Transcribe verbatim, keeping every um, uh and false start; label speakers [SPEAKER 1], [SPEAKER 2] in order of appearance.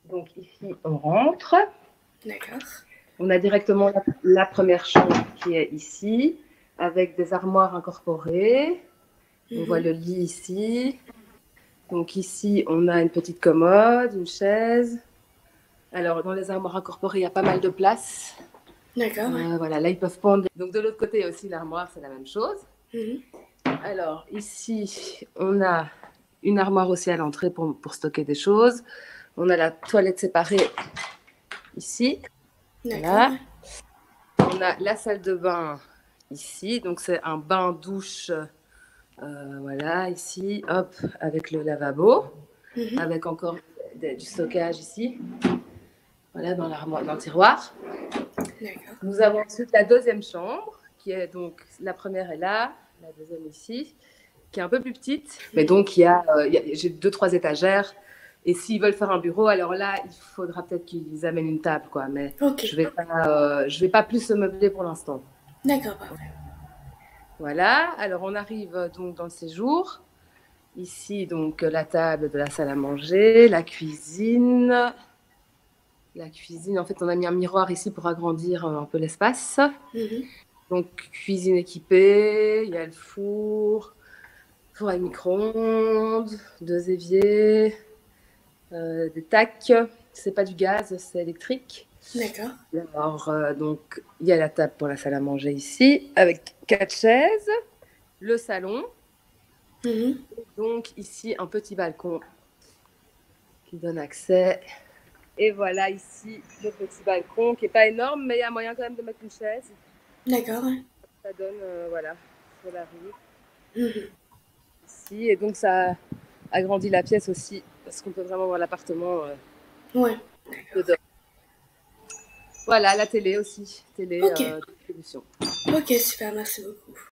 [SPEAKER 1] Donc ici, on rentre.
[SPEAKER 2] D'accord.
[SPEAKER 1] On a directement la, la première chambre qui est ici, avec des armoires incorporées. On
[SPEAKER 2] Mm-hmm.
[SPEAKER 1] voit le lit ici. Donc ici, on a une petite commode, une chaise. Alors, dans les armoires incorporées, il y a pas mal de place.
[SPEAKER 2] D'accord, ouais.
[SPEAKER 1] Euh, voilà, là, ils peuvent pendre. Donc de l'autre côté aussi, l'armoire, c'est la même chose.
[SPEAKER 2] Mm-hmm.
[SPEAKER 1] Alors ici, on a une armoire aussi à l'entrée pour, pour stocker des choses. On a la toilette séparée ici.
[SPEAKER 2] D'accord,
[SPEAKER 1] Voilà.
[SPEAKER 2] ouais.
[SPEAKER 1] On a la salle de bain ici. Donc c'est un bain-douche. Euh, voilà, ici, hop, avec le lavabo.
[SPEAKER 2] Mm-hmm.
[SPEAKER 1] Avec encore de, du stockage ici. Voilà, dans l'armoire, dans le tiroir.
[SPEAKER 2] D'accord.
[SPEAKER 1] Nous avons ensuite la deuxième chambre, qui est donc, la première est là, la deuxième ici, qui est un peu plus petite. Mais donc, il y a, euh, il y a j'ai deux, trois étagères. Et s'ils veulent faire un bureau, alors là, il faudra peut-être qu'ils amènent une table, quoi. Mais
[SPEAKER 2] Ok.
[SPEAKER 1] je vais pas, euh, je vais pas plus se meubler pour l'instant.
[SPEAKER 2] D'accord, parfait.
[SPEAKER 1] Voilà. Alors, on arrive donc dans le séjour. Ici, donc, la table de la salle à manger, la cuisine. La cuisine, en fait, on a mis un miroir ici pour agrandir un peu l'espace.
[SPEAKER 2] Mm-hmm.
[SPEAKER 1] Donc, cuisine équipée, il y a le four, four à micro-ondes, deux éviers, euh, des tacs. C'est pas du gaz, c'est électrique.
[SPEAKER 2] D'accord.
[SPEAKER 1] Alors, euh, donc, il y a la table pour la salle à manger ici, avec quatre chaises, le salon.
[SPEAKER 2] Mm-hmm.
[SPEAKER 1] Donc, ici, un petit balcon qui donne accès. Et voilà, ici, le petit balcon qui n'est pas énorme, mais il y a moyen quand même de mettre une chaise.
[SPEAKER 2] D'accord, ouais.
[SPEAKER 1] Ça donne, euh, voilà, sur la rue.
[SPEAKER 2] Mm-hmm.
[SPEAKER 1] Ici, et donc, ça agrandit la pièce aussi, parce qu'on peut vraiment voir l'appartement euh,
[SPEAKER 2] Ouais. D'accord.
[SPEAKER 1] dedans. Voilà, la télé aussi, télé
[SPEAKER 2] Ok.
[SPEAKER 1] euh, de distribution.
[SPEAKER 2] Ok, super, merci beaucoup.